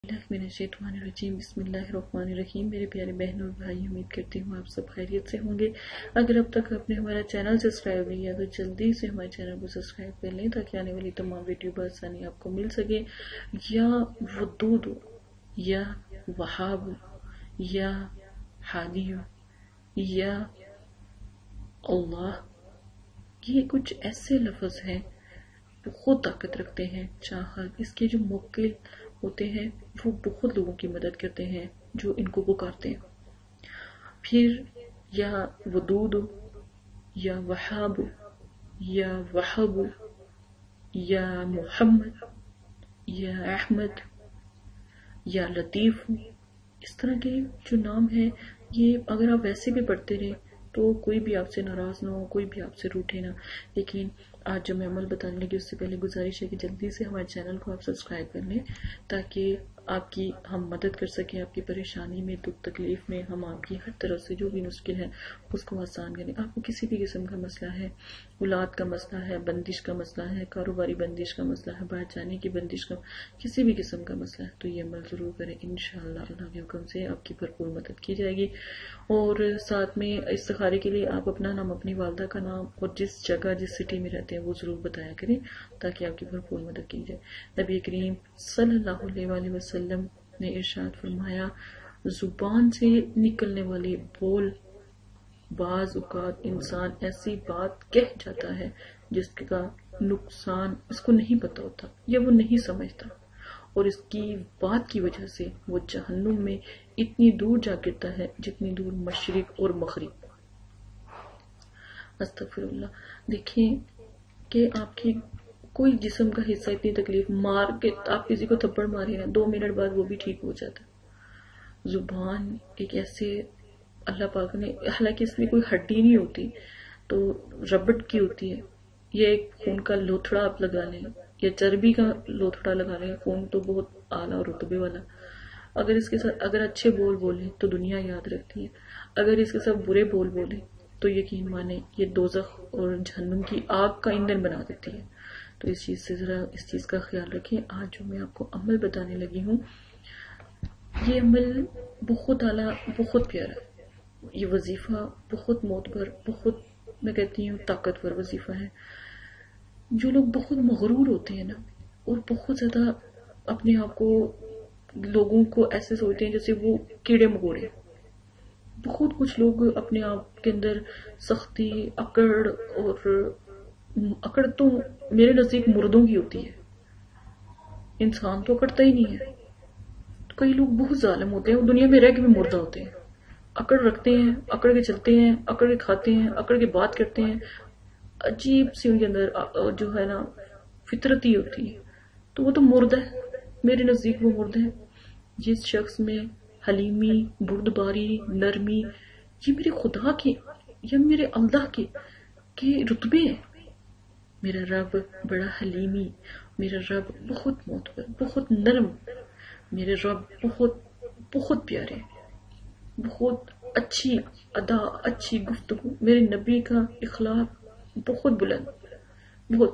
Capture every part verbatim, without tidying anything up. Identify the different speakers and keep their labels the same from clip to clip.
Speaker 1: बिस्मिल्लाहिर्रहमानिर्रहीम बिस्मिल्लाहिर्रहमानिर्रहीम। मेरे प्यारे बहनों और भाई, उम्मीद करती हूँ आप सब खैरियत से होंगे। अगर अब तक आपने हमारा चैनल सब्सक्राइब नहीं किया तो जल्दी से हमारे चैनल को सब्सक्राइब कर लें ताकि आने वाली तमाम वीडियो बआसानी आपको मिल सके। या वदूद, या वहाब, या हादी, या अल्लाह, ये कुछ ऐसे लफ्ज हैं बहुत ताकत रखते हैं। चाहत, इसके जो मुक्किल होते हैं वो बहुत लोगों की मदद करते हैं जो इनको पुकारते हैं। फिर या वदूद, या वहाब, या वहब, या मोहम्मद, या अहमद, या लतीफ, इस तरह के जो नाम है ये अगर आप वैसे भी पढ़ते रहे तो कोई भी आपसे नाराज ना हो, कोई भी आपसे रूठे ना। लेकिन आज जो मैं अमल बताने लगी उससे पहले गुजारिश है कि जल्दी से हमारे चैनल को आप सब्सक्राइब कर लें ताकि आपकी हम मदद कर सकें। आपकी परेशानी में, दुख तकलीफ में हम आपकी हर तरह से जो भी मुश्किल है उसको आसान करें। आपको किसी भी किस्म का मसला है, औलाद का मसला है, बंदिश का मसला है, कारोबारी बंदिश का मसला है, बाहर जाने की बंदिश का, किसी भी किस्म का मसला है तो ये अमल जरूर करें। इंशाअल्लाह अल्लाह के हुक्म से आपकी भरपूर मदद की जाएगी। और साथ में इस्तिखारे के लिए आप अपना नाम, अपनी वालदा का नाम और जिस जगह जिस सिटी में रहते हैं वो जरूर बताया करें ताकि आपकी भरपूर मदद की जाए। नबी करीम सल्लल्लाहु अलैहि वसल्लम ने इरशाद फरमाया, जुबान से निकलने वाले बोल, बाज औकात इंसान ऐसी बात कह जाता है जिसका नुकसान उसको नहीं पता होता या वो नहीं समझता, और इसकी बात की वजह से वो जहन्नुम में इतनी दूर जा गिरता है जितनी दूर मशरिक और मगरिब। अस्तगफिरुल्लाह। देखिए कि आपकी कोई जिस्म का हिस्सा इतनी तकलीफ मार के आप किसी को थप्पड़ मारे ना, दो मिनट बाद वो भी ठीक हो जाता है। जुबान एक ऐसे अल्लाह पाक ने, हालांकि इसमें कोई हड्डी नहीं होती तो रबड़ की होती है, ये एक खून का लोथड़ा आप लगा लें या चर्बी का लोथड़ा लगा लें, खून तो बहुत आला और रुतबे वाला। अगर इसके साथ अगर अच्छे बोल बोले तो दुनिया याद रखती है, अगर इसके साथ बुरे बोल बोले तो यकीन माने ये दोज़ख और जहन्नुम की आग का ईंधन बना देती है। तो इस चीज से जरा इस चीज का ख्याल रखें। आज जो मैं आपको अमल बताने लगी हूँ ये अमल बहुत आला, बहुत प्यारा है। ये वजीफा बहुत मोतबर, बहुत मैं कहती हूँ ताकतवर वजीफा है। जो लोग बहुत मगरूर होते हैं ना और बहुत ज्यादा अपने आप को, लोगों को ऐसे सोचते हैं जैसे वो कीड़े मकोड़े, बहुत कुछ लोग अपने आप के अंदर सख्ती, अकड़, और अकड़ तो मेरे नजदीक मुर्दों की होती है, इंसान तो अकड़ता ही नहीं है। तो कई लोग बहुत जालिम होते हैं, वो दुनिया में रह के भी मुर्दा होते हैं, अकड़ रखते हैं, अकड़ के चलते हैं, अकड़ के खाते हैं, अकड़ के बात करते हैं, अजीब सी उनके अंदर जो है ना फितरती होती है, तो वो तो मुर्दा है, मेरे नजदीक वो मुर्दा है। जिस शख्स में हलीमी, बुर्दबारी, नरमी, ये मेरे खुदा के या मेरे अल्लाह के के रुतबे हैं। मेरा रब बड़ा हलीमी, मेरा रब बहुत मोतबर, बहुत नरम, मेरे रब बहुत बहुत प्यारे, बहुत अच्छी अदा, अच्छी गुफ्तगू, मेरे नबी का इखलाक बहुत बुलंद, बहुत।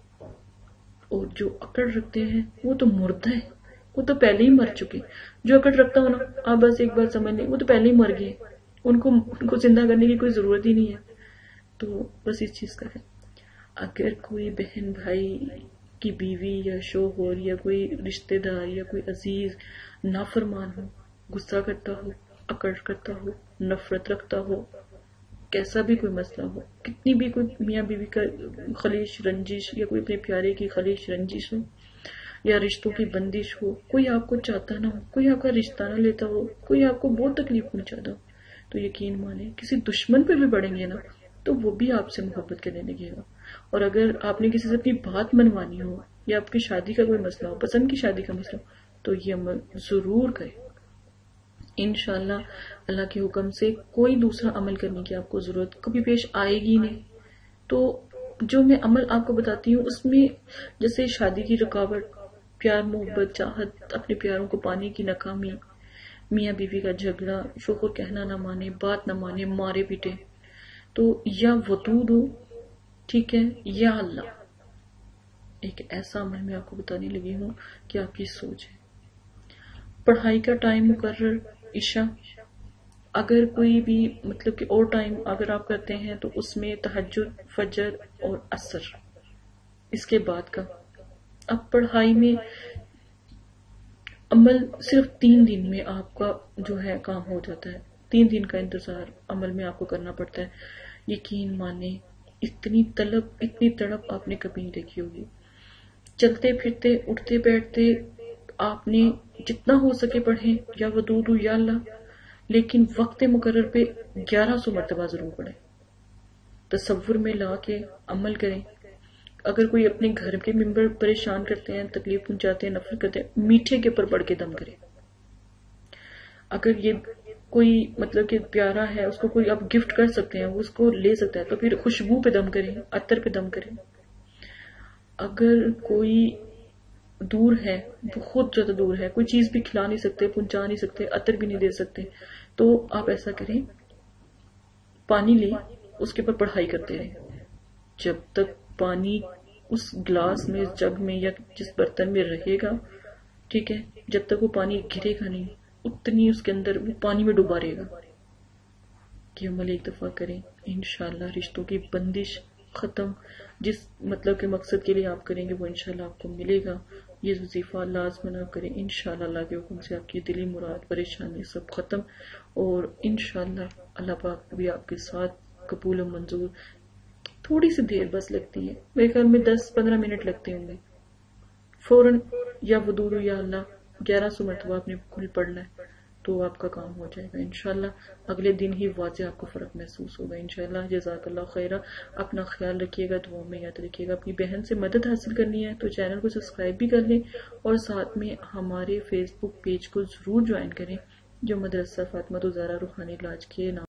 Speaker 1: और जो अकड़ रखते हैं वो तो मुर्दा है, वो तो पहले ही मर चुके। जो अकड़ रखता हो ना, आप बस एक बार समझ लें, वो तो पहले ही मर गए, उनको उनको जिंदा करने की कोई जरूरत ही नहीं है। तो बस इस चीज का है, अगर कोई बहन भाई की बीवी या शोहर या कोई रिश्तेदार या कोई अजीज नाफरमान हो, गुस्सा करता हो, अकड़ करता हो, नफरत रखता हो, कैसा भी कोई मसला हो, कितनी भी कोई मियाँ बीवी का खलीश रंजिश या कोई अपने प्यारे की खलीश रंजिश हो या रिश्तों की बंदिश हो, कोई आपको चाहता ना हो, कोई आपका रिश्ता ना लेता हो, कोई आपको बहुत तकलीफ पहुंचाता हो, तो यकीन माने किसी दुश्मन पे भी बढ़ेंगे ना तो वो भी आपसे मोहब्बत करने लगेगा। और अगर आपने किसी से अपनी बात मनवानी हो या आपकी शादी का कोई मसला हो, पसंद की शादी का मसला हो, तो ये अमल जरूर करें। इंशाअल्लाह अल्लाह के हुक्म से कोई दूसरा अमल करने की आपको जरूरत कभी पेश आएगी नहीं। तो जो मैं अमल आपको बताती हूँ उसमें जैसे शादी की रुकावट, प्यार मोहब्बत, चाहत, अपने प्यारों को पाने की नाकामी, मियाँ बीवी का झगड़ा, शोहर कहना ना माने, बात ना माने, मारे पीटे, तो या वदूद हो, ठीक है, या अल्लाह। एक ऐसा अमल मैं आपको बताने लगी हूँ कि आपकी सोच है। پڑھائی کا ٹائم مقرر عشاء، اگر کوئی بھی مطلب کہ اور ٹائم اگر آپ کرتے ہیں تو اس میں تہجد، فجر اور عصر اس کے بعد کا۔ اب پڑھائی میں عمل صرف تین دن میں آپ کا جو ہے کام ہو جاتا ہے، تین دن کا انتظار عمل میں آپ کو کرنا پڑتا ہے۔ یقین مانے اتنی طلب اتنی تڑپ آپ نے کبھی نہیں دیکھی ہوگی۔ چلتے پھرتے اٹھتے بیٹھتے آپ نے جتنا ہو سکے پڑھیں یا ودود یا اللہ، لیکن وقت مقرر پہ گیارہ سو مرتبہ ضرور پڑھیں۔ تصور میں لا کے عمل کریں۔ اگر کوئی اپنے گھر کے ممبر پریشان کرتے ہیں، تکلیف پہنچاتے ہیں، نفرت کرتے ہیں، میٹھے کے اوپر پڑھ کے دم کریں۔ اگر یہ کوئی مطلب کہ پیارا ہے، اس کو کوئی آپ گفٹ کر سکتے ہیں، وہ اس کو لے سکتا ہے، تو پھر خوشبو پہ دم کریں، عطر پہ دم کریں۔ اگر کوئی دور ہے، بہت زیادہ دور ہے، کوئی چیز بھی کھلا نہیں سکتے، پہنچا نہیں سکتے، عطر بھی نہیں دے سکتے، تو آپ ایسا کریں، پانی لیں، اس کے اوپر پڑھائی کرتے رہیں جب تک پانی اس گلاس میں، اس جگ میں یا جس برتن میں رہے گا، ٹھیک ہے، جب تک وہ پانی گرے گا نہیں، اتنی اس کے اندر وہ پانی میں ڈوبا رہے گا۔ کہ عمل ایک دفعہ کریں، انشاءاللہ رشتوں کی بندش ختم، جس مطلب کے مقصد کے لیے آپ کریں گے وہ انشاءاللہ آپ کو ملے گا۔ یہ وظیفہ لازمن آپ کریں، انشاءاللہ اللہ کے حکم سے آپ کی دلی مراد پریشانی سب ختم، اور انشاءاللہ اللہ پاک بھی آپ کے ساتھ قبول و منظور۔ تھوڑی سی دیر بس لگتی ہے، میرے خیال میں دس پندرہ منٹ لگتے ہوں گے، فوراً یا ودود یا اللہ گیارہ سو مرتبہ آپ نے کل پڑھنا ہے تو آپ کا کام ہو جائے گا انشاءاللہ۔ اگلے دن ہی واضح آپ کو فرق محسوس ہوگا انشاءاللہ۔ جزاک اللہ خیرہ، اپنا خیال رکھیے گا، دعاؤں میں یاد رکھیے گا۔ اپنی بہن سے مدد حاصل کرنی ہے تو چینل کو سبسکرائب بھی کر لیں، اور ساتھ میں ہمارے فیس بک پیج کو ضرور جوائن کریں جو مدرسہ فاطمہ الزہرا روحانی علاج کے نام